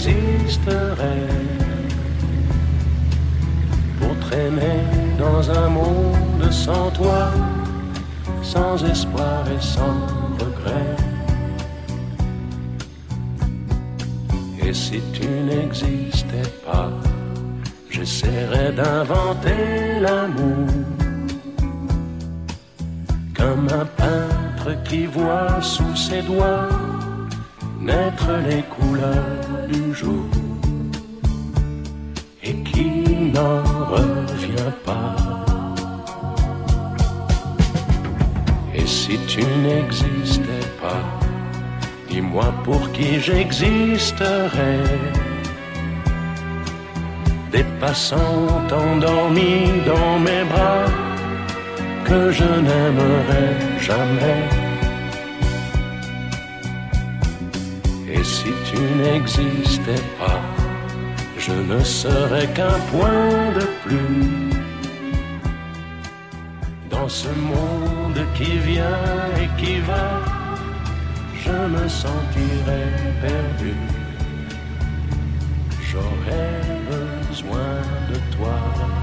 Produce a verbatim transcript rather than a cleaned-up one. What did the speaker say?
existerait pour traîner dans un monde sans toi, sans espoir et sans regret. Et si tu n'existais pas, j'essaierais d'inventer l'amour, comme un peintre qui voit sous ses doigts naître les couleurs du jour et qui n'en revient pas. Et si tu n'existais pas, dis-moi pour qui j'existerais. Des passants endormis dans mes bras que je n'aimerais jamais. Et si tu n'existais pas, je ne serais qu'un point de plus dans ce monde qui vient et qui va. Je me sentirais perdu. J'aurais besoin de toi.